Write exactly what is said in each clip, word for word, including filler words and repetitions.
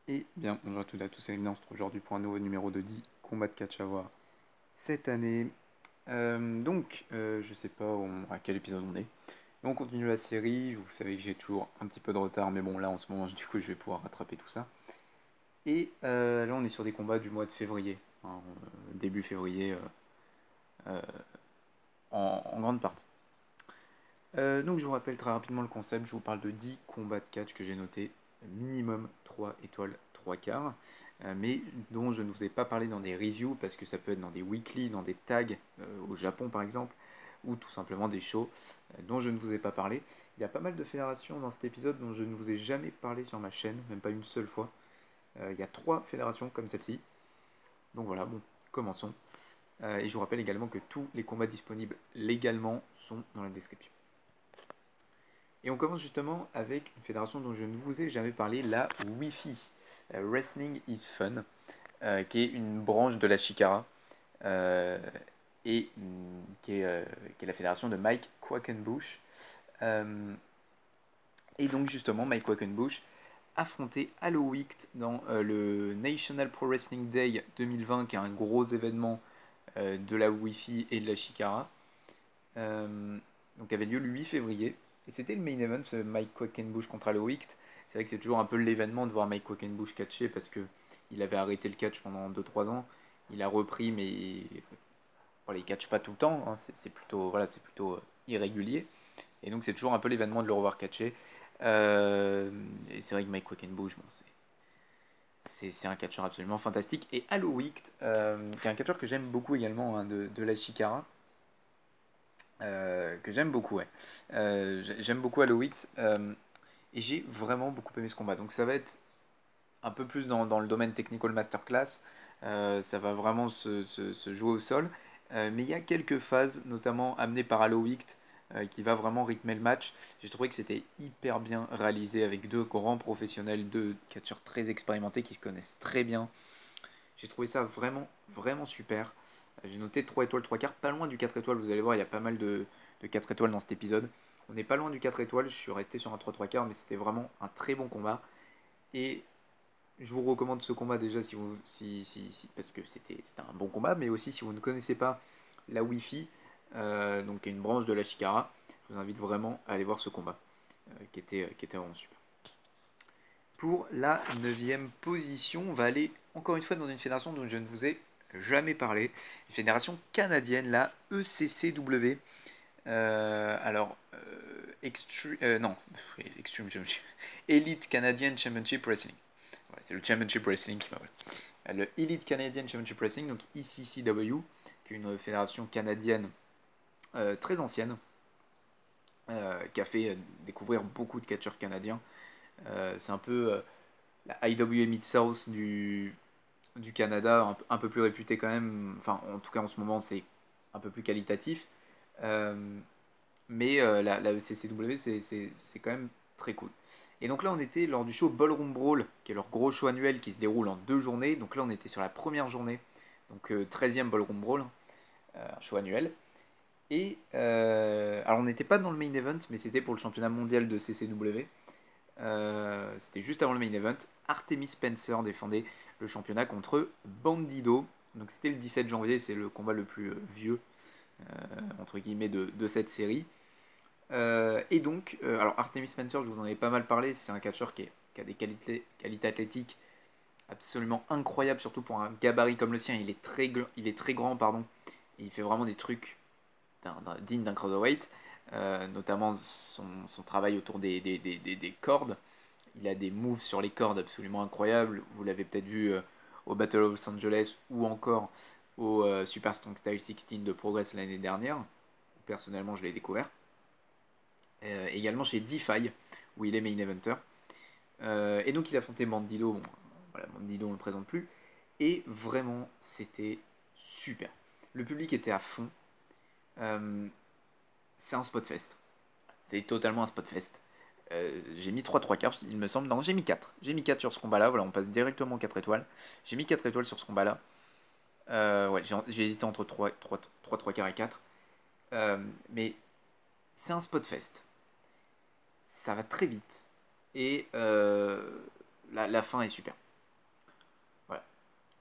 Et bien, bonjour à toutes et à tous, on se retrouve aujourd'hui pour un nouveau numéro de dix combats de catch à voir cette année. Euh, donc, euh, je sais pas on- à quel épisode on est. Mais on continue la série, vous savez que j'ai toujours un petit peu de retard, mais bon, là en ce moment, du coup, je vais pouvoir rattraper tout ça. Et euh, là, on est sur des combats du mois de février, hein, euh, début février, euh, euh, en, en grande partie. Euh, donc, je vous rappelle très rapidement le concept, je vous parle de dix combats de catch que j'ai notés, minimum trois étoiles, trois quarts, euh, mais dont je ne vous ai pas parlé dans des reviews, parce que ça peut être dans des weekly, dans des tags, euh, au Japon par exemple, ou tout simplement des shows euh, dont je ne vous ai pas parlé. Il y a pas mal de fédérations dans cet épisode dont je ne vous ai jamais parlé sur ma chaîne, même pas une seule fois. Euh, il y a trois fédérations comme celle-ci. Donc voilà, bon, commençons. Euh, et je vous rappelle également que tous les combats disponibles légalement sont dans la description. Et on commence justement avec une fédération dont je ne vous ai jamais parlé, la Wi-Fi, euh, Wrestling is Fun, euh, qui est une branche de la Chikara, euh, et mm, qui, est, euh, qui est la fédération de Mike Quackenbush. Euh, et donc justement, Mike Quackenbush affrontait Halloween dans euh, le National Pro Wrestling Day deux mille vingt, qui est un gros événement euh, de la Wi-Fi et de la Chikara. Euh, donc avait lieu le huit février. Et c'était le main event, ce Mike Quackenbush contre Halloween. C'est vrai que c'est toujours un peu l'événement de voir Mike Quackenbush catcher parce que il avait arrêté le catch pendant deux trois ans. Il a repris, mais voilà, il catch pas tout le temps. Hein. C'est c'est plutôt, voilà, c'est plutôt euh, irrégulier. Et donc c'est toujours un peu l'événement de le revoir catcher. Euh, et c'est vrai que Mike Quackenbush, bon, c'est c'est c'est un catcheur absolument fantastique. Et Halloween, euh, qui est un catcheur que j'aime beaucoup également, hein, de, de la Chikara. Euh, que j'aime beaucoup, ouais. Euh, j'ai- j'aime beaucoup Halloween, euh, et j'ai vraiment beaucoup aimé ce combat. Donc ça va être un peu plus dans, dans le domaine technical masterclass. Euh, ça va vraiment se, se- se jouer au sol. Euh, mais il y a quelques phases, notamment amenées par Halloween, euh, qui va vraiment rythmer le match. J'ai trouvé que c'était hyper bien réalisé avec deux grands professionnels, deux catcheurs très expérimentés qui se connaissent très bien. J'ai trouvé ça vraiment, vraiment super. Euh, J'ai noté trois étoiles, trois quarts, pas loin du quatre étoiles. Vous allez voir, il y a pas mal de, de quatre étoiles dans cet épisode. On n'est pas loin du quatre étoiles, je suis resté sur un trois trois quarts, mais c'était vraiment un très bon combat. Et je vous recommande ce combat déjà si vous, si, si, si- parce que c'était c'était un bon combat, mais aussi si vous ne connaissez pas la Wi-Fi, euh, donc une branche de la Chikara, je vous invite vraiment à aller voir ce combat, euh, qui était, qui était vraiment super. Pour la neuvième position, on va aller encore une fois dans une fédération dont je ne vous ai jamais parlé, une fédération canadienne, la E C C W. Euh, alors, euh, Extreme, euh, non, Extreme Championship, Elite Canadian Championship Wrestling. Ouais, c'est le Championship Wrestling qui m'a. Voilà. Le Elite Canadian Championship Wrestling, donc E C C W, qui est une fédération canadienne euh, très ancienne, euh, qui a fait découvrir beaucoup de catcheurs canadiens. Euh, c'est un peu euh, la I W A Mid-South du, du Canada, un, un, peu plus réputé quand même, enfin en tout cas en ce moment c'est un peu plus qualitatif, euh, mais euh, la, la E C C W c'est quand même très cool. Et donc là on était lors du show Ballroom Brawl, qui est leur gros show annuel qui se déroule en deux journées, donc là on était sur la première journée, donc euh, treizième Ballroom Brawl, euh, un show annuel. Et euh, alors on n'était pas dans le main event, mais c'était pour le championnat mondial de C C W. Euh, c'était juste avant le main event. Artemis Spencer défendait le championnat contre Bandido. Donc c'était le dix-sept janvier, c'est le combat le plus euh, vieux, euh, entre guillemets, de, de cette série. Euh, et donc, euh, alors Artemis Spencer, je vous en ai pas mal parlé, c'est un catcheur qui, est- qui a des qualités, qualités athlétiques absolument incroyables, surtout pour un gabarit comme le sien. Il est très, il est très grand, pardon. Et il fait vraiment des trucs d'un- d'un- dignes d'un cruiserweight, euh, notamment son, son travail autour des, des, des, des- des cordes. Il a des moves sur les cordes absolument incroyables. Vous l'avez peut-être vu euh, au Battle of Los Angeles ou encore au euh, Super Strong Style seize de Progress l'année dernière. Personnellement, je l'ai découvert. Euh, également chez DeFi, où il est main eventer. Euh, et donc il a affronté Mandilo. Bon, voilà, Mandilo on ne le présente plus. Et vraiment, c'était super. Le public était à fond. Euh, c'est un spot fest. C'est totalement un spot fest. Euh, j'ai mis trois trois quarts, il me semble. Non, j'ai mis quatre. J'ai mis quatre sur ce combat-là. Voilà, on passe directement aux quatre étoiles. J'ai mis quatre étoiles sur ce combat-là. Euh, ouais, j'ai j'ai hésité entre trois trois trois quarts et quatre. Euh, mais c'est un spot fest. Ça va très vite. Et euh, la, la fin est super.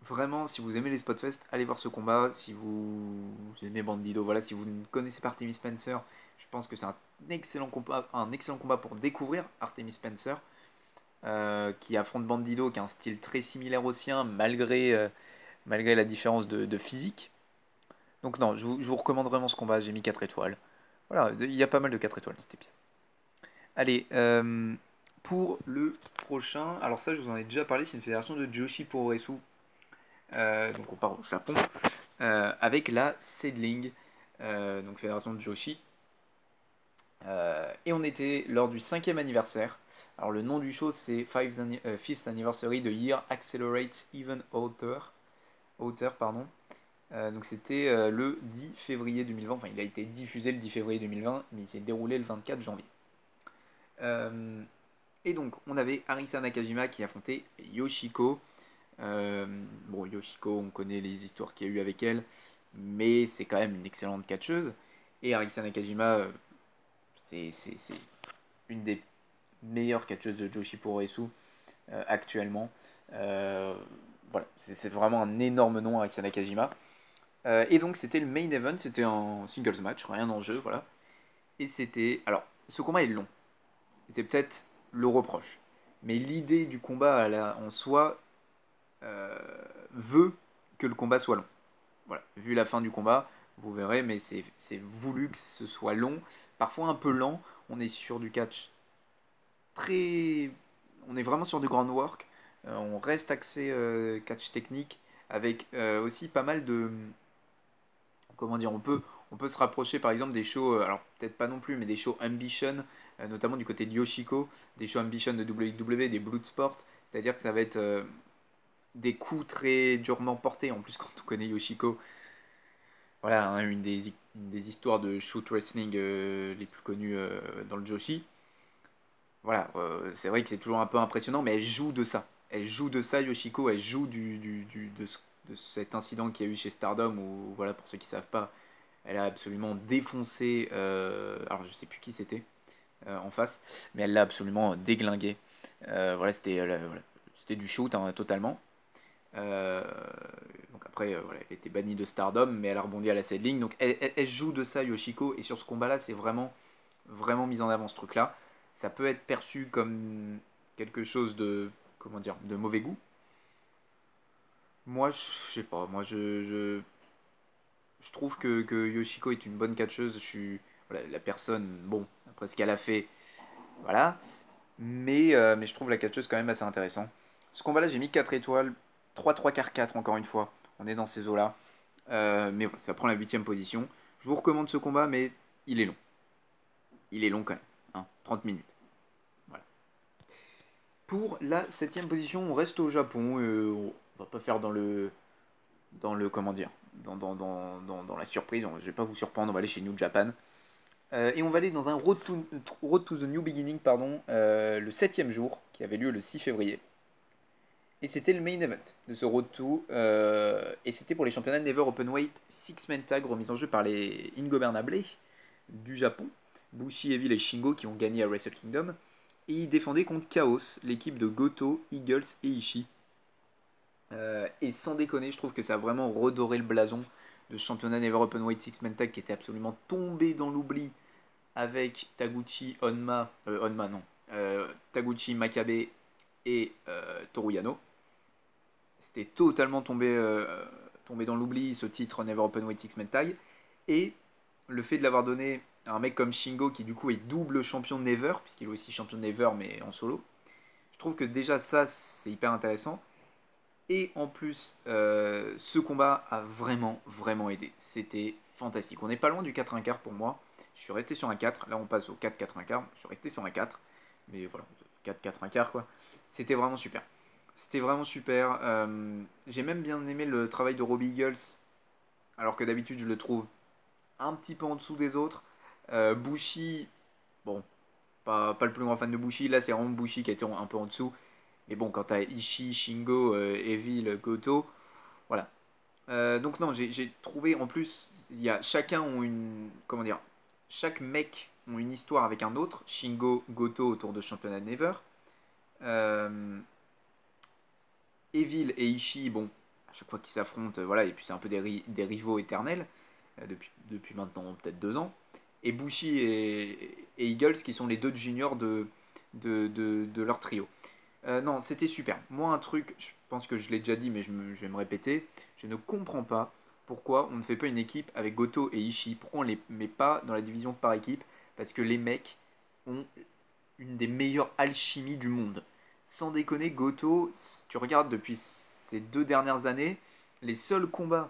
Vraiment, si vous aimez les Spotfest, allez voir ce combat. Si vous aimez Bandido, voilà, si vous ne connaissez pas Artemis Spencer, je pense que c'est un excellent combat, un excellent combat pour découvrir Artemis Spencer, euh, qui affronte Bandido, qui a un style très similaire au sien, malgré, euh, malgré la différence de, de physique. Donc non, je vous, je vous recommande vraiment ce combat, j'ai mis quatre étoiles. Voilà, il y a pas mal de quatre étoiles dans cet épisode. Allez, euh, pour le prochain, alors ça je vous en ai déjà parlé, c'est une fédération de Joshi Puroresu. Euh, donc on part au Japon, euh, avec la Seedling, euh, donc fédération de Joshi. Euh, et on était lors du cinquième anniversaire. Alors le nom du show c'est fifth Anniversary the Year Accelerates Even Outer. Outer pardon. Euh, donc c'était euh, le dix février deux mille vingt. Enfin il a été diffusé le dix février deux mille vingt, mais il s'est déroulé le vingt-quatre janvier. Euh, et donc on avait Arisa Nakajima qui affrontait Yoshiko. Euh, bon, Yoshiko, on connaît les histoires qu'il y a eu avec elle, mais c'est quand même une excellente catcheuse. Et Arisa Nakajima, euh, c'est c'est- c'est une des meilleures catcheuses de Joshi Puroresu euh, actuellement. Euh, voilà, c'est c'est vraiment un énorme nom, Arisa Nakajima. Euh, et donc, c'était le main event, c'était un singles match, rien en jeu, voilà. Et c'était. Alors, ce combat est long. C'est peut-être le reproche. Mais l'idée du combat à la- en soi euh, veut que le combat soit long. Voilà, vu la fin du combat, vous verrez, mais c'est c'est voulu que ce soit long, parfois un peu lent. On est sur du catch très. On est vraiment sur du groundwork. Euh, on reste axé euh, catch technique avec euh, aussi pas mal de. Comment dire, on peut, on peut se rapprocher par exemple des shows, euh, alors peut-être pas non plus, mais des shows Ambition, euh, notamment du côté de Yoshiko, des shows Ambition de W W E, des Bloodsport, c'est-à-dire que ça va être euh, des coups très durement portés. En plus, quand on connaît Yoshiko, voilà, hein, une, des, une des histoires de shoot wrestling euh, les plus connues euh, dans le Joshi. Voilà, euh, c'est vrai que c'est toujours un peu impressionnant, mais elle joue de ça. Elle joue de ça, Yoshiko, elle joue du, du- du- de, ce- de cet incident qu'il y a eu chez Stardom, où, voilà, pour ceux qui ne savent pas, elle a absolument défoncé, euh, alors je sais plus qui c'était euh, en face, mais elle l'a absolument déglingué. Euh, voilà, c'était euh, voilà, c'était du shoot hein, totalement. Euh, donc après, euh, voilà, elle était bannie de Stardom, mais elle a rebondi à la seedling. Donc elle, elle- elle joue de ça, Yoshiko, et sur ce combat-là, c'est vraiment, vraiment mis en avant ce truc-là. Ça peut être perçu comme quelque chose de, comment dire, de mauvais goût. Moi, je je sais pas, moi je, je, je trouve que, que Yoshiko est une bonne catcheuse. Je suis, voilà, la personne, bon, après ce qu'elle a fait, voilà. Mais, euh, mais je trouve la catcheuse quand même assez intéressant. Ce combat-là, j'ai mis quatre étoiles. Trois trois quarts quatre encore une fois. On est dans ces eaux-là. Euh, mais voilà, ça prend la huitième position. Je vous recommande ce combat, mais il est long. Il est long quand même. Hein, trente minutes. Voilà. Pour la septième position, on reste au Japon. Euh, on va pas faire dans le. Dans le. Comment dire dans, dans, dans, dans, dans la surprise. Je vais pas vous surprendre. On va aller chez New Japan. Euh, et on va aller dans un Road to, Road to the New Beginning, pardon, euh, le septième jour, qui avait lieu le six février. Et c'était le main event de ce Road to. Euh, et c'était pour les championnats Never Openweight Six-Man Tag remis en jeu par les Ingobernables du Japon. Bushi, Evil et Shingo qui ont gagné à Wrestle Kingdom. Et ils défendaient contre Chaos, l'équipe de Goto, Eagles et Ishii. Euh, et sans déconner, je trouve que ça a vraiment redoré le blason de ce championnat Never Openweight Six-Man Tag qui était absolument tombé dans l'oubli avec Taguchi, Honma, euh, Honma non, euh, Taguchi, Makabe et euh, Toru Yano. C'était totalement tombé, euh, tombé dans l'oubli ce titre Never Open Weight Six-Man Tag. Et le fait de l'avoir donné à un mec comme Shingo qui du coup est double champion de Never, puisqu'il est aussi champion de Never mais en solo, je trouve que déjà ça c'est hyper intéressant. Et en plus, euh, ce combat a vraiment, vraiment aidé. C'était fantastique. On n'est pas loin du quatre un quart pour moi. Je suis resté sur un quatre. Là, on passe au quatre quatre un quart. Je suis resté sur un quatre. Mais voilà, quatre quatre un quart, quoi. C'était vraiment super. C'était vraiment super. Euh, j'ai même bien aimé le travail de Robbie Eagles. Alors que d'habitude, je le trouve un petit peu en dessous des autres. Euh, Bushi, bon, pas, pas le plus grand fan de Bushi. Là, c'est vraiment Bushi qui a été un peu en dessous. Mais bon, quand t'as Ishii, Shingo, euh, Evil, Goto, voilà. Euh, donc non, j'ai j'ai trouvé en plus, il y a chacun ont une, comment dire, chaque mec ont une histoire avec un autre. Shingo, Goto autour de championnat de Never. Euh, Evil et Ishii, bon, chaque fois qu'ils s'affrontent, euh, voilà, et puis c'est un peu des, ri- des rivaux éternels, euh, depuis, depuis maintenant peut-être deux ans. Et Bushi et, et Eagles qui sont les deux juniors de, de, de, de leur trio. Euh, non, c'était super. Moi, un truc, je pense que je l'ai déjà dit, mais je, me- je vais me répéter, je ne comprends pas pourquoi on ne fait pas une équipe avec Goto et Ishii. Pourquoi on ne les met pas dans la division par équipe? Parce que les mecs ont une des meilleures alchimies du monde. Sans déconner, Goto, si tu regardes depuis ces deux dernières années, les seuls combats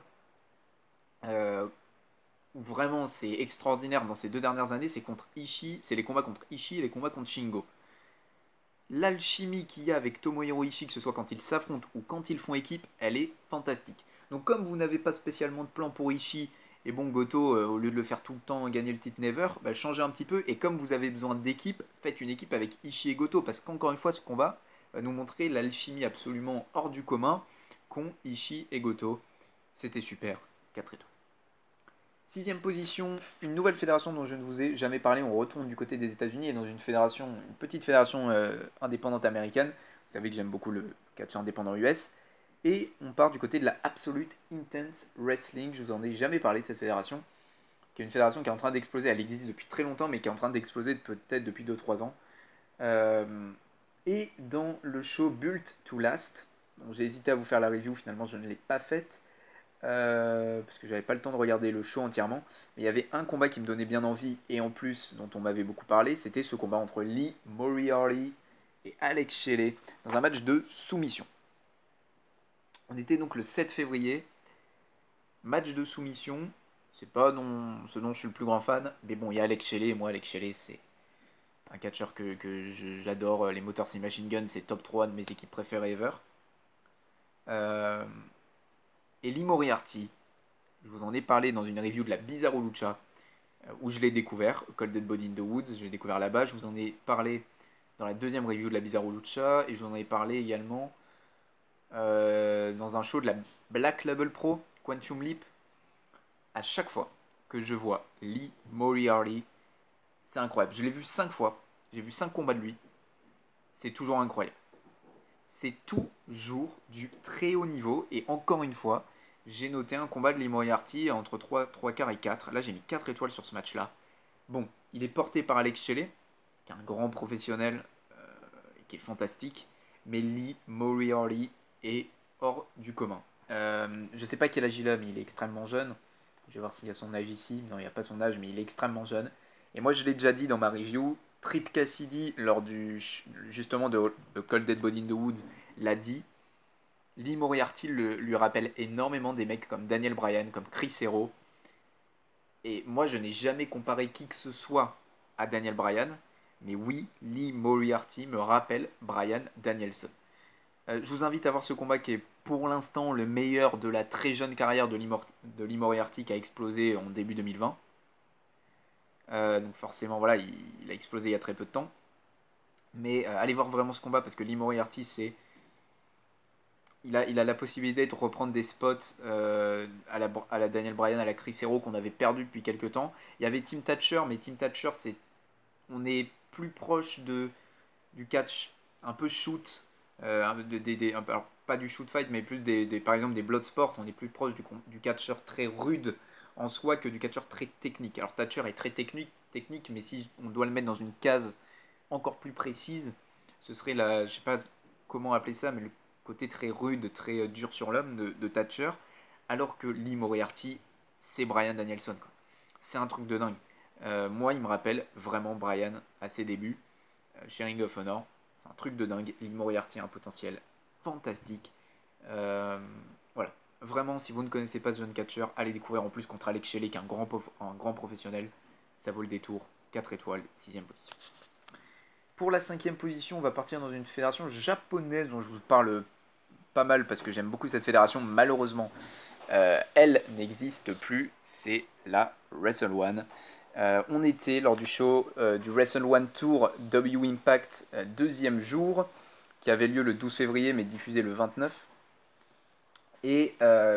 euh, où vraiment c'est extraordinaire dans ces deux dernières années, c'est contre Ishii, c'est les combats contre Ishii et les combats contre Shingo. L'alchimie qu'il y a avec Tomohiro Ishii, que ce soit quand ils s'affrontent ou quand ils font équipe, elle est fantastique. Donc comme vous n'avez pas spécialement de plan pour Ishii, et bon Goto, euh, au lieu de le faire tout le temps gagner le titre Never, bah, changez un petit peu, et comme vous avez besoin d'équipe, faites une équipe avec Ishii et Goto, parce qu'encore une fois ce combat va nous montrer l'alchimie absolument hors du commun qu'ont Ishii et Goto. C'était super, quatre étoiles. Sixième position, une nouvelle fédération dont je ne vous ai jamais parlé. On retourne du côté des États-Unis et dans une fédération, une petite fédération euh, indépendante américaine. Vous savez que j'aime beaucoup le catch indépendant U S. Et on part du côté de la Absolute Intense Wrestling. Je vous en ai jamais parlé de cette fédération, qui est une fédération qui est en train d'exploser. Elle existe depuis très longtemps, mais qui est en train d'exploser peut-être depuis deux trois ans. Euh, et dans le show Built to Last, j'ai hésité à vous faire la review, finalement je ne l'ai pas faite. Euh, parce que j'avais pas le temps de regarder le show entièrement, mais il y avait un combat qui me donnait bien envie, et en plus, dont on m'avait beaucoup parlé, c'était ce combat entre Lee Moriarty et Alex Shelley, dans un match de soumission. On était donc le sept février, match de soumission, c'est pas non, ce dont je suis le plus grand fan, mais bon, il y a Alex Shelley, et moi Alex Shelley c'est un catcheur que, que j'adore, les Motor City Machine Gun, c'est top trois de mes équipes préférées ever. Euh, et Lee Moriarty, je vous en ai parlé dans une review de la Bizarro Lucha, où je l'ai découvert, Cold Dead Body in the Woods, je l'ai découvert là-bas. Je vous en ai parlé dans la deuxième review de la Bizarro Lucha, et je vous en ai parlé également euh, dans un show de la Black Label Pro, Quantum Leap. À chaque fois que je vois Lee Moriarty, c'est incroyable. Je l'ai vu cinq fois, j'ai vu cinq combats de lui, c'est toujours incroyable. C'est toujours du très haut niveau, et encore une fois, j'ai noté un combat de Lee Moriarty entre trois, trois quarts et quatre. Là, j'ai mis quatre étoiles sur ce match-là. Bon, il est porté par Alex Shelley, qui est un grand professionnel, euh, qui est fantastique, mais Lee Moriarty est hors du commun. Euh, je ne sais pas quel âge il a, mais il est extrêmement jeune. Je vais voir s'il y a son âge ici. Non, il n'y a pas son âge, mais il est extrêmement jeune. Et moi, je l'ai déjà dit dans ma review, Trip Cassidy, lors du justement de, de Cold Dead Body in the Woods, l'a dit. Lee Moriarty le, lui rappelle énormément des mecs comme Daniel Bryan, comme Chris Hero. Et moi, je n'ai jamais comparé qui que ce soit à Daniel Bryan. Mais oui, Lee Moriarty me rappelle Bryan Danielson. Euh, je vous invite à voir ce combat qui est pour l'instant le meilleur de la très jeune carrière de Lee, Mor- de Lee Moriarty qui a explosé en début deux mille vingt. Euh, donc forcément, voilà, il, il a explosé il y a très peu de temps. Mais euh, allez voir vraiment ce combat parce que Lee Moriarty, c'est il a, il a la possibilité de reprendre des spots euh, à, la, à la Daniel Bryan, à la Chris Hero qu'on avait perdu depuis quelques temps. Il y avait Tim Thatcher, mais Tim Thatcher, c'est, on est plus proche de, du catch un peu shoot, euh, de, de, de, alors pas du shoot fight, mais plus des, des, par exemple des bloodsport. On est plus proche du, du catcheur très rude en soi que du catcheur très technique. Alors Thatcher est très technique, technique, mais si on doit le mettre dans une case encore plus précise, ce serait la, je sais pas comment appeler ça, mais le côté très rude, très euh, dur sur l'homme de, de Thatcher, alors que Lee Moriarty, c'est Bryan Danielson, quoi. C'est un truc de dingue. Euh, moi, il me rappelle vraiment Bryan à ses débuts, euh, chez Ring of Honor. C'est un truc de dingue. Lee Moriarty a un potentiel fantastique. Euh, voilà. Vraiment, si vous ne connaissez pas ce jeune catcher, allez découvrir en plus contre Alex Shelley, qui est un grand, un grand professionnel. Ça vaut le détour. quatre étoiles, sixième position. Pour la cinquième position, on va partir dans une fédération japonaise dont je vous parle pas mal parce que j'aime beaucoup cette fédération. Malheureusement, euh, elle n'existe plus. C'est la Wrestle One. Euh, on était lors du show euh, du Wrestle One Tour W Impact euh, deuxième jour qui avait lieu le douze février mais diffusé le vingt-neuf. Et euh,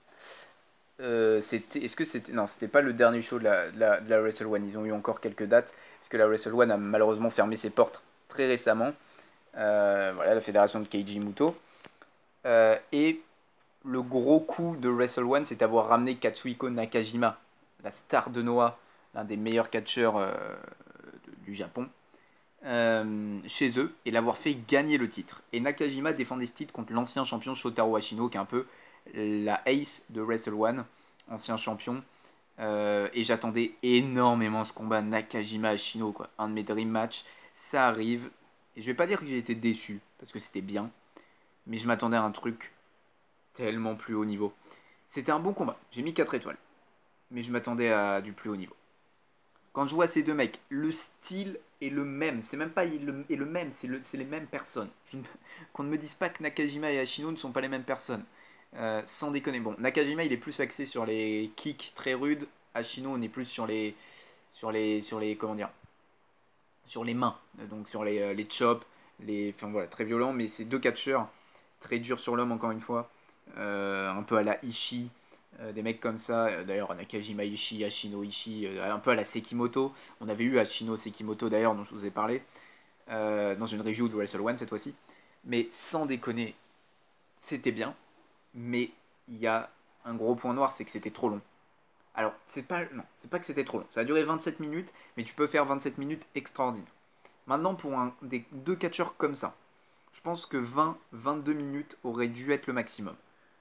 euh, c'était, est-ce que c'était, non, c'était pas le dernier show de la, de, la, de la Wrestle One. Ils ont eu encore quelques dates puisque la Wrestle One a malheureusement fermé ses portes très récemment. Euh, voilà, la fédération de Keiji Muto. Euh, et le gros coup de Wrestle One, c'est d'avoir ramené Katsuhiko Nakajima, la star de Noah, l'un des meilleurs catcheurs euh, du Japon, euh, chez eux, et l'avoir fait gagner le titre. Et Nakajima défendait ce titre contre l'ancien champion Shotaro Ashino, qui est un peu la ace de Wrestle One, ancien champion. Euh, et j'attendais énormément ce combat Nakajima-Ashino, quoi. Un de mes dream match. Ça arrive. Et je vais pas dire que j'ai été déçu, parce que c'était bien. Mais je m'attendais à un truc tellement plus haut niveau. C'était un bon combat. J'ai mis quatre étoiles. Mais je m'attendais à du plus haut niveau. Quand je vois ces deux mecs, le style est le même. C'est même pas il le, est le même, c'est le, les mêmes personnes. Je ne- Qu'on ne me dise pas que Nakajima et Ashino ne sont pas les mêmes personnes. Euh, sans déconner. Bon, Nakajima, il est plus axé sur les kicks très rudes. Ashino, on est plus sur les, sur les, sur les, comment dire, sur les mains. Donc sur les, euh, les chops, les, enfin voilà, très violent. Mais c'est deux catcheurs très durs sur l'homme encore une fois. Euh, un peu à la Ishii. Euh, des mecs comme ça, euh, d'ailleurs Nakajima Ishii, Ashino Ishii, euh, un peu à la Sekimoto. On avait eu Ashino Sekimoto d'ailleurs, dont je vous ai parlé, euh, dans une review de Wrestle One cette fois-ci. Mais sans déconner, c'était bien, mais il y a un gros point noir, c'est que c'était trop long. Alors, c'est pas, non, c'est pas que c'était trop long. Ça a duré vingt-sept minutes, mais tu peux faire vingt-sept minutes extraordinaires. Maintenant, pour un, des, deux catcheurs comme ça, je pense que vingt à vingt-deux minutes aurait dû être le maximum.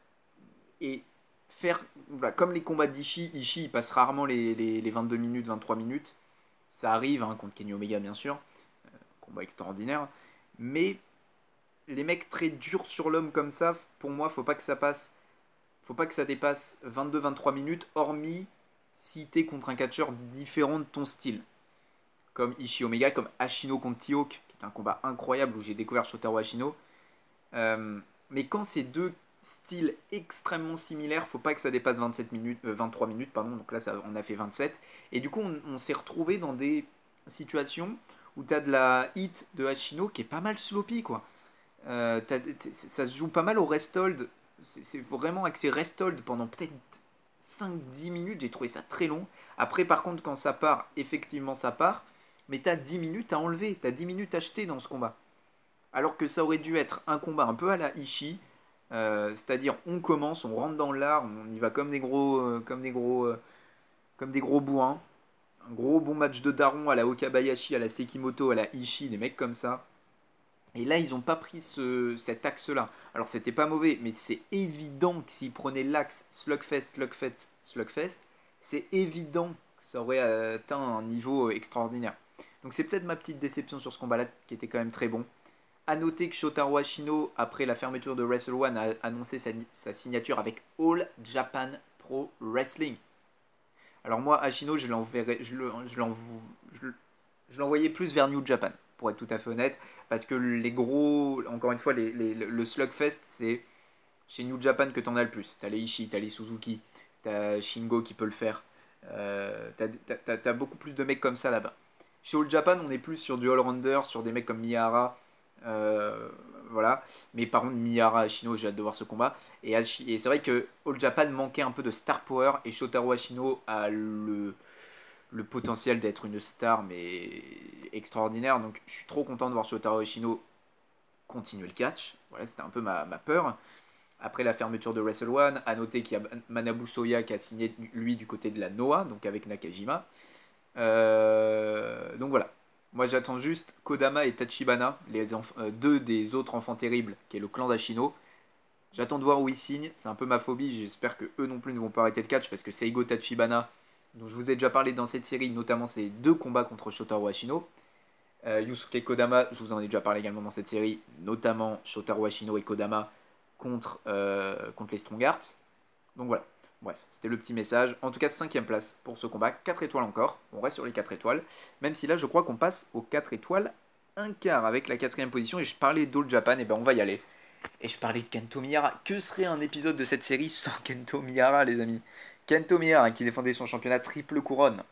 Et faire, voilà, comme les combats d'Ishii, Ishii il passe rarement les, les, les vingt-deux minutes, vingt-trois minutes. Ça arrive, hein, contre Kenny Omega bien sûr, euh, combat extraordinaire. Mais les mecs très durs sur l'homme comme ça, pour moi, faut pas que ça passe, faut pas que ça dépasse vingt-deux à vingt-trois minutes, hormis si t'es contre un catcheur différent de ton style. Comme Ishii Omega, comme Ashino contre T-Hawk, qui est un combat incroyable où j'ai découvert Shotaro Ashino. Euh, mais quand c'est deux styles extrêmement similaires, faut pas que ça dépasse vingt-sept minutes, euh, vingt-trois minutes, pardon. Donc là, ça, on a fait vingt-sept. Et du coup, on, on s'est retrouvé dans des situations où tu as de la hit de Hachino qui est pas mal sloppy, quoi. Euh, t'as- c'est- c'est- ça se joue pas mal au rest hold. C'est c'est vraiment axé rest hold pendant peut-être cinq dix minutes. J'ai trouvé ça très long. Après, par contre, quand ça part, effectivement, ça part. Mais t'as dix minutes à enlever. T'as dix minutes à acheter dans ce combat. Alors que ça aurait dû être un combat un peu à la Ishii, euh, c'est-à-dire on commence, on rentre dans l'art, on y va comme des gros, euh, comme des gros, euh, comme des gros bourrins. Un gros bon match de daron à la Okabayashi, à la Sekimoto, à la Ishii, des mecs comme ça. Et là, ils n'ont pas pris ce, cet axe-là. Alors, c'était pas mauvais, mais c'est évident que s'ils prenaient l'axe Slugfest, Slugfest, Slugfest, c'est évident que ça aurait atteint un niveau extraordinaire. Donc, c'est peut-être ma petite déception sur ce combat-là, qui était quand même très bon. A noter que Shotaro Ashino, après la fermeture de Wrestle One, a annoncé sa, sa signature avec All Japan Pro Wrestling. Alors moi, Ashino, je l'enverrais, je le, je l'env- je le- je l'envoyais plus vers New Japan, pour être tout à fait honnête, parce que les gros, encore une fois, les, les- le Slugfest, c'est chez New Japan que t'en as le plus. T'as les Ishii, t'as les Suzuki, t'as Shingo qui peut le faire. Euh, t'as, t'as- t'as- t'as beaucoup plus de mecs comme ça là-bas. Chez All Japan, on est plus sur du all-rounder, sur des mecs comme Miyahara. euh, voilà. Mais par contre, Miyahara, Ashino, j'ai hâte de voir ce combat. Et, Ashi- et c'est vrai que All Japan manquait un peu de star power. Et Shotaro Ashino a le, le potentiel d'être une star, mais extraordinaire. Donc je suis trop content de voir Shotaro Ashino continuer le catch. Voilà, c'était un peu ma, ma peur après la fermeture de Wrestle One. À noter qu'il y a Manabu Soya qui a signé lui du côté de la Noah, donc avec Nakajima. Euh, donc voilà. Moi j'attends juste Kodama et Tachibana, les euh, deux des autres enfants terribles, qui est le clan d'Ashino. J'attends de voir où ils signent, c'est un peu ma phobie, j'espère que eux non plus ne vont pas arrêter le catch, parce que Seigo Tachibana, dont je vous ai déjà parlé dans cette série, notamment ses deux combats contre Shotaro Ashino. Euh, Yusuke Kodama, je vous en ai déjà parlé également dans cette série, notamment Shotaro Ashino et Kodama contre, euh, contre les Strong Arts. Donc voilà, bref, c'était le petit message. En tout cas, cinquième place pour ce combat, quatre étoiles encore. On reste sur les quatre étoiles, même si là, je crois qu'on passe aux quatre étoiles un quart avec la quatrième position. Et je parlais d'All Japan, et ben on va y aller. Et je parlais de Kento Miyahara. Que serait un épisode de cette série sans Kento Miyahara, les amis? Kento Miyahara qui défendait son championnat triple couronne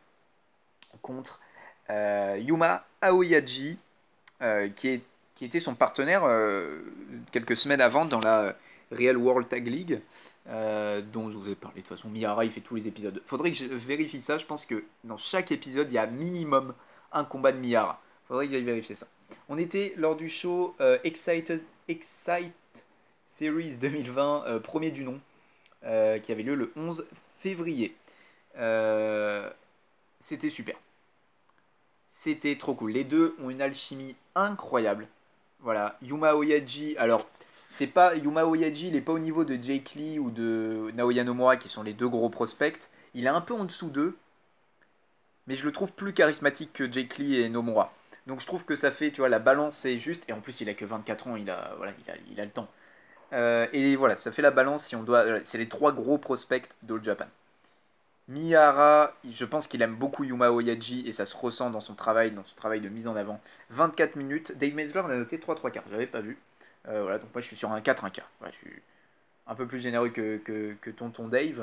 contre euh, Yuma Aoyaji, euh, qui, est, qui était son partenaire euh, quelques semaines avant dans la Real World Tag League, euh, dont je vous ai parlé. De toute façon, Miyahara, il fait tous les épisodes. Faudrait que je vérifie ça. Je pense que dans chaque épisode, il y a minimum un combat de Miyahara. Faudrait que j'aille vérifier ça. On était lors du show euh, Excited, Excite Series deux mille vingt, euh, premier du nom, euh, qui avait lieu le onze février. Euh, C'était super. C'était trop cool. Les deux ont une alchimie incroyable. Voilà, Yuma Oyaji, alors c'est pas Yuma Oyaji, il est pas au niveau de Jake Lee ou de Naoya Nomura qui sont les deux gros prospects. Il est un peu en dessous d'eux, mais je le trouve plus charismatique que Jake Lee et Nomura. Donc je trouve que ça fait, tu vois, la balance est juste, et en plus il a que vingt-quatre ans, il a, voilà, il a, il a le temps. Euh, et voilà, ça fait la balance si on doit, c'est les trois gros prospects d'All Japan. Miyahara, je pense qu'il aime beaucoup Yuma Oyaji et ça se ressent dans son travail, dans son travail de mise en avant. vingt-quatre minutes, Dave Metzler on a noté trois trois quarts, j'avais pas vu. Euh, voilà, donc moi je suis sur un quatre un quart. Voilà, je suis un peu plus généreux que, que, que tonton Dave.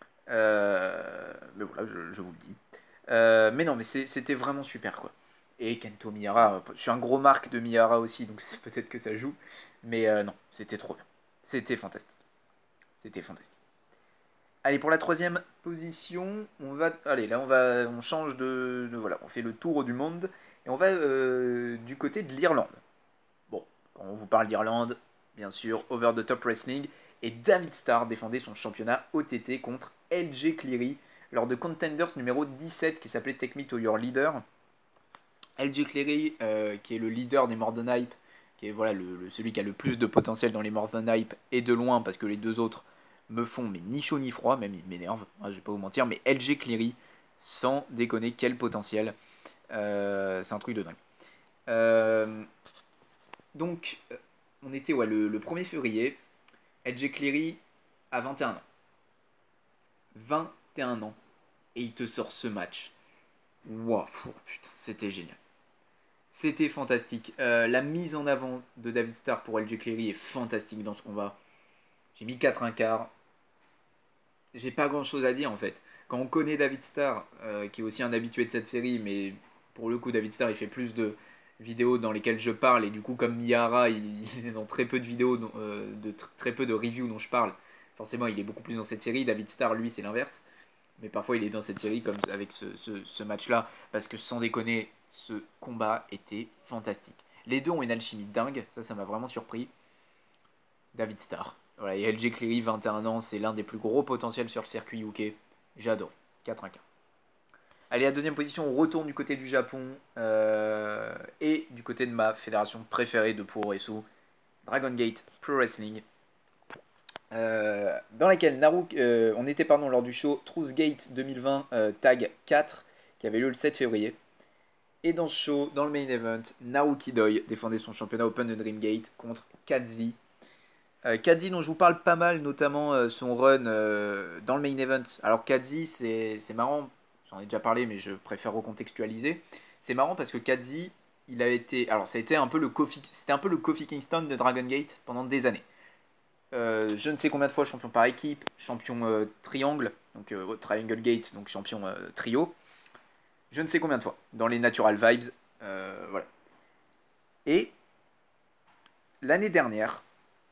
Euh, mais voilà, je, je vous le dis. Euh, mais non, mais c'était vraiment super quoi. Et Kento Miyahara, je suis un gros marque de Miyahara aussi, donc peut-être que ça joue. Mais euh, non, c'était trop bien. C'était fantastique. C'était fantastique. Allez, pour la troisième position, on va. Allez, là, on va. On change de. de- voilà, on fait le tour du monde. Et on va euh, du côté de l'Irlande. Bon, quand on vous parle d'Irlande, bien sûr, Over the Top Wrestling. Et David Starr défendait son championnat O T T contre L J Cleary lors de Contenders numéro dix-sept qui s'appelait Take Me to Your Leader. L J Cleary, euh, qui est le leader des Morden Hype, qui est voilà, le, le- celui qui a le plus de potentiel dans les Morden Hype, et de loin, parce que les deux autres me font mais ni chaud ni froid, même ils m'énervent, hein, je vais pas vous mentir, mais L J Cleary, sans déconner, quel potentiel. Euh, c'est un truc de dingue. Euh, donc, euh, on était ouais, le, le premier février, L J Cleary a vingt et un ans. vingt et un ans. Et il te sort ce match. Waouh, oh, putain, c'était génial. C'était fantastique. Euh, la mise en avant de David Starr pour L J Cleary est fantastique dans ce combat. J'ai mis quatre un quart. J'ai pas grand chose à dire en fait. Quand on connaît David Starr, euh, qui est aussi un habitué de cette série, mais pour le coup, David Starr il fait plus de vidéos dans lesquelles je parle, et du coup, comme Miyahara, il, il est dans très peu de vidéos, euh, de tr- très peu de reviews dont je parle. Forcément, il est beaucoup plus dans cette série. David Starr, lui, c'est l'inverse. Mais parfois, il est dans cette série comme avec ce, ce- ce match-là, parce que sans déconner, ce combat était fantastique. Les deux ont une alchimie dingue, ça, ça m'a vraiment surpris. David Starr. Voilà, et L J Cleary, vingt et un ans, c'est l'un des plus gros potentiels sur le circuit U K. J'adore. quatre un quart. Allez, à deuxième position, on retourne du côté du Japon euh, et du côté de ma fédération préférée de Puroresu, Dragon Gate Pro Wrestling. Euh, dans laquelle Naru, euh, on était pardon, lors du show Truth Gate deux mille vingt euh, Tag quatre qui avait lieu le sept février. Et dans ce show, dans le main event, Naruki Doi défendait son championnat Open de Dream Gate contre Kazi. Euh, Kazi dont je vous parle pas mal, notamment euh, son run euh, dans le main event. Alors Kazi, c'est c'est marrant, j'en ai déjà parlé mais je préfère recontextualiser. C'est marrant parce que Kazi, il a été, alors ça a été un peu le Kofi, c'était un peu le Kofi Kingston de Dragon Gate pendant des années. Euh, je ne sais combien de fois champion par équipe, champion euh, triangle, donc euh, Triangle Gate, donc champion euh, trio. Je ne sais combien de fois dans les Natural Vibes, euh, voilà. Et l'année dernière,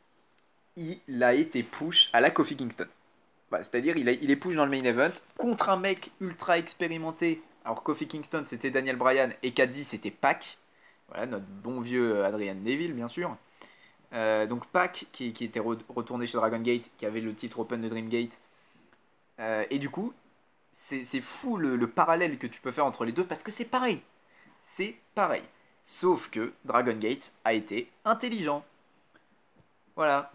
il a été push à la Kofi Kingston. Bah, c'est-à-dire il, a- il est push dans le main event contre un mec ultra expérimenté. Alors Kofi Kingston c'était Daniel Bryan et Kazi c'était Pac. Voilà, notre bon vieux Adrian Neville bien sûr. Euh, donc Pac qui, qui était re- retourné chez Dragon Gate, qui avait le titre Open de Dream Gate. Euh, et du coup, c'est c'est fou le, le parallèle que tu peux faire entre les deux parce que c'est pareil. C'est pareil. Sauf que Dragon Gate a été intelligent. Voilà.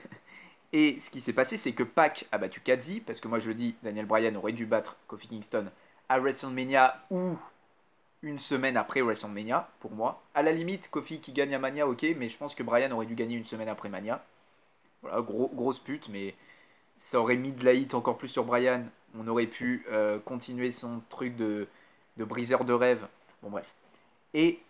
Et ce qui s'est passé, c'est que Pac a battu Kazi, parce que moi je le dis, Daniel Bryan aurait dû battre Kofi Kingston à WrestleMania ou une semaine après WrestleMania, pour moi. À la limite, Kofi qui gagne à Mania, ok, mais je pense que Bryan aurait dû gagner une semaine après Mania. Voilà, gros, grosse pute, mais ça aurait mis de la hit encore plus sur Bryan. On aurait pu euh, continuer son truc de, de briseur de rêve. Bon, bref. Et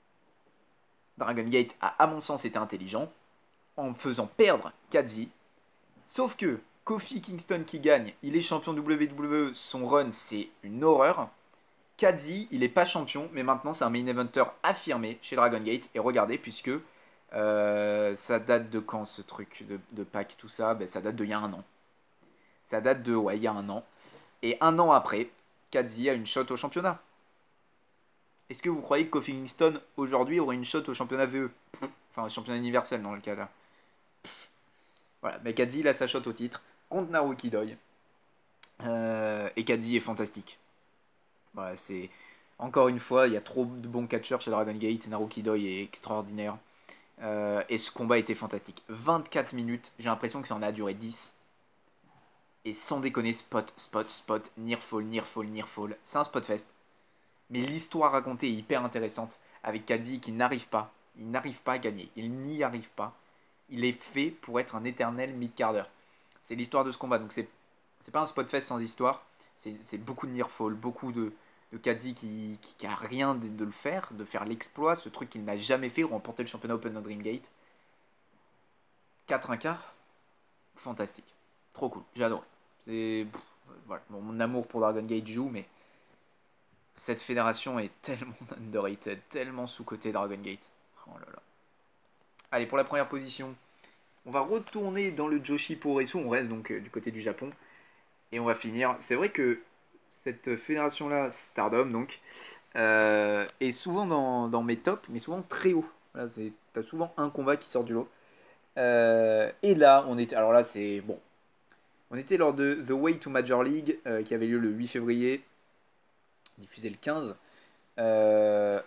Dragon Gate a, à mon sens, été intelligent en faisant perdre Kazi. Sauf que Kofi Kingston qui gagne, il est champion W W E, son run c'est une horreur. Kazi, il est pas champion, mais maintenant c'est un main eventer affirmé chez Dragon Gate. Et regardez, puisque euh, ça date de quand ce truc de, de Pac, tout ça, ben, ça date de il y a un an. Ça date de, ouais, il y a un an. Et un an après, Kazi a une shot au championnat. Est-ce que vous croyez que Kofi Kingston aujourd'hui aurait une shot au championnat V E? Enfin, au championnat universel dans le cas là. Voilà, mais Kazi, là, ça shot au titre contre Naruki Doi. Euh, et Kazi est fantastique. Voilà, c'est. Encore une fois, il y a trop de bons catcheurs chez Dragon Gate. Naruki Doi est extraordinaire. Euh, et ce combat était fantastique. vingt-quatre minutes, j'ai l'impression que ça en a duré dix. Et sans déconner, spot, spot, spot, near fall, near fall, near fall. C'est un spot fest. Mais l'histoire racontée est hyper intéressante. Avec Kazi qui n'arrive pas. Il n'arrive pas à gagner. Il n'y arrive pas. Il est fait pour être un éternel mid-carder. C'est l'histoire de ce combat. Donc c'est, c'est pas un spot fest sans histoire. C'est, c'est beaucoup de near fall, beaucoup de, de Kazi qui, qui, qui a rien de, de le faire, de faire l'exploit, ce truc qu'il n'a jamais fait, remporter le championnat Open of Dreamgate. quatre un quart, fantastique. Trop cool, j'ai adoré. C'est, pff, voilà. Bon, mon amour pour Dragon Gate joue, mais cette fédération est tellement underrated, tellement sous-cotée Dragon Gate. Oh là là. Allez, pour la première position, on va retourner dans le Joshi Puroresu, on reste donc euh, du côté du Japon. Et on va finir. C'est vrai que cette fédération-là, Stardom, donc, euh, est souvent dans, dans mes tops, mais souvent très haut. Voilà, c'est- t'as souvent un combat qui sort du lot. Euh, et là, on était. Alors là, c'est. Bon. On était lors de The Way to Major League, euh, qui avait lieu le huit février, diffusé le quinze. Euh,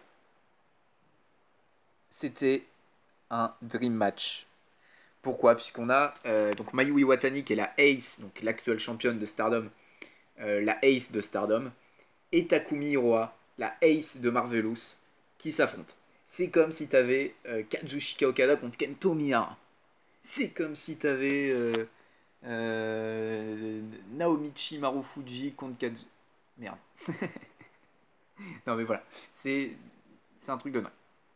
C'était un dream match. Pourquoi? Puisqu'on a euh, donc Mayuri Iwatani qui est la ace, donc l'actuelle championne de Stardom, euh, la ace de Stardom, et Takumi Iroha, la ace de Marvelous, qui s'affrontent. C'est comme si t'avais euh, Kazushika Okada contre Kento Miyahara. C'est comme si t'avais euh, euh, Naomichi Marufuji contre Kazu... Merde. Non mais voilà, c'est c'est un truc de dingue.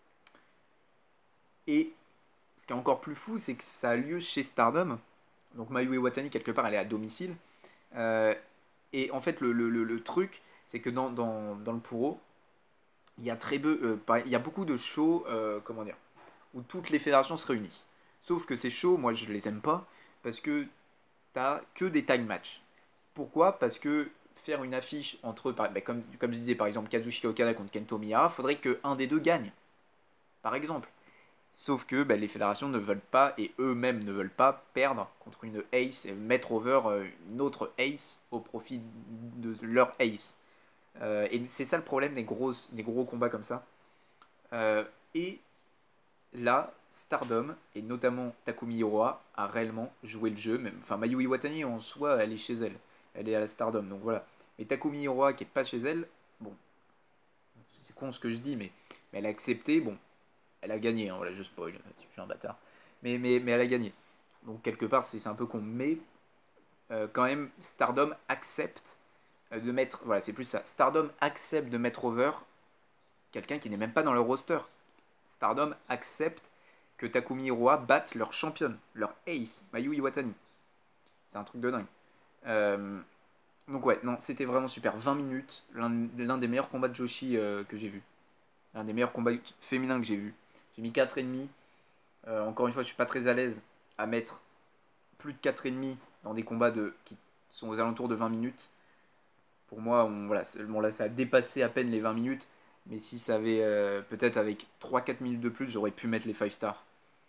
Et ce qui est encore plus fou, c'est que ça a lieu chez Stardom. Donc Mayu Iwatani, quelque part, elle est à domicile. Euh, et en fait, le, le, le, le truc, c'est que dans, dans, dans le Puro, il y a très peu, euh, pareil, il y a beaucoup de shows, euh, comment dire, où toutes les fédérations se réunissent. Sauf que ces shows, moi, je les aime pas parce que t'as que des time match. Pourquoi? Parce que faire une affiche entre, bah, comme, comme je disais, par exemple, Kazushika Okada contre Kento Miyahara, faudrait que un des deux gagne, par exemple. Sauf que bah, les fédérations ne veulent pas, et eux-mêmes ne veulent pas, perdre contre une ace et mettre over euh, une autre ace au profit de leur ace. Euh, et c'est ça le problème des, grosses, des gros combats comme ça. Euh, et là, Stardom, et notamment Takumi Iroha, a réellement joué le jeu. Même, enfin, Mayu Iwatani, en soi, elle est chez elle. Elle est à la Stardom, donc voilà. Mais Takumi Iroha, qui est pas chez elle, bon, c'est con ce que je dis, mais, mais elle a accepté, bon, elle a gagné, hein, voilà, je spoil, je suis un bâtard. Mais, mais, mais elle a gagné. Donc quelque part, c'est un peu con. Mais euh, quand même, Stardom accepte euh, de mettre, voilà, c'est plus ça. Stardom accepte de mettre over quelqu'un qui n'est même pas dans leur roster. Stardom accepte que Takumi Iroha batte leur championne, leur ace, Mayu Iwatani. C'est un truc de dingue. Euh, donc ouais, non, c'était vraiment super. vingt minutes, l'un des meilleurs combats de Joshi euh, que j'ai vu. L'un des meilleurs combats féminins que j'ai vu. J'ai mis quatre virgule cinq. Euh, encore une fois, je suis pas très à l'aise à mettre plus de quatre virgule cinq dans des combats de, qui sont aux alentours de vingt minutes. Pour moi, on, voilà, bon, là, ça a dépassé à peine les vingt minutes. Mais si ça avait, euh, peut-être avec trois quatre minutes de plus, j'aurais pu mettre les cinq stars.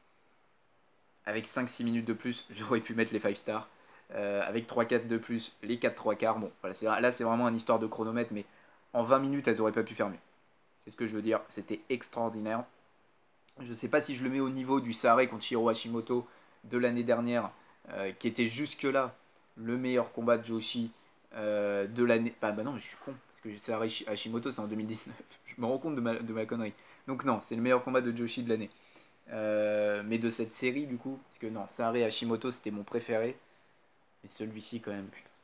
Avec cinq six minutes de plus, j'aurais pu mettre les cinq stars. Euh, avec trois quatre de plus, les quatre trois quarts. Bon, voilà, c'est, là, c'est vraiment une histoire de chronomètre. Mais en vingt minutes, elles auraient pas pu faire mieux. C'est ce que je veux dire. C'était extraordinaire. Je ne sais pas si je le mets au niveau du Sahara contre Shiro Hashimoto de l'année dernière, euh, qui était jusque-là le meilleur combat de Joshi euh, de l'année. Bah, bah non, mais je suis con, parce que Sahara Hashimoto c'est en deux mille dix-neuf. Je me rends compte de ma, de ma connerie. Donc non, c'est le meilleur combat de Joshi de l'année. Euh, mais de cette série, du coup, parce que non, Sahara Hashimoto c'était mon préféré. Mais celui-ci, quand même, putain.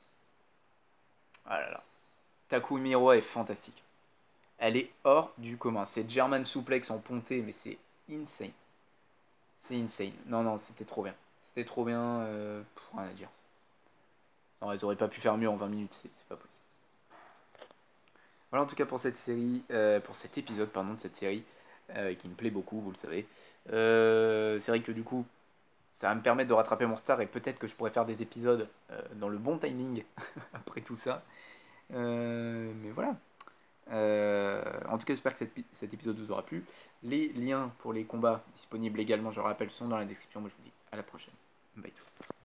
Ah là là. Takumi Iroha est fantastique. Elle est hors du commun. C'est German Suplex en ponté, mais c'est insane. C'est insane. Non, non, c'était trop bien. C'était trop bien. Euh, pff, rien à dire. Non, elles auraient pas pu faire mieux en vingt minutes, c'est c'est pas possible. Voilà en tout cas pour cette série, euh, pour cet épisode pardon de cette série, euh, qui me plaît beaucoup, vous le savez. Euh, c'est vrai que du coup, ça va me permettre de rattraper mon retard et peut-être que je pourrais faire des épisodes euh, dans le bon timing après tout ça. Euh, mais voilà. Euh, en tout cas, j'espère que cette- cet épisode vous aura plu. Les liens pour les combats disponibles également, je le rappelle, sont dans la description. Moi, je vous dis à la prochaine.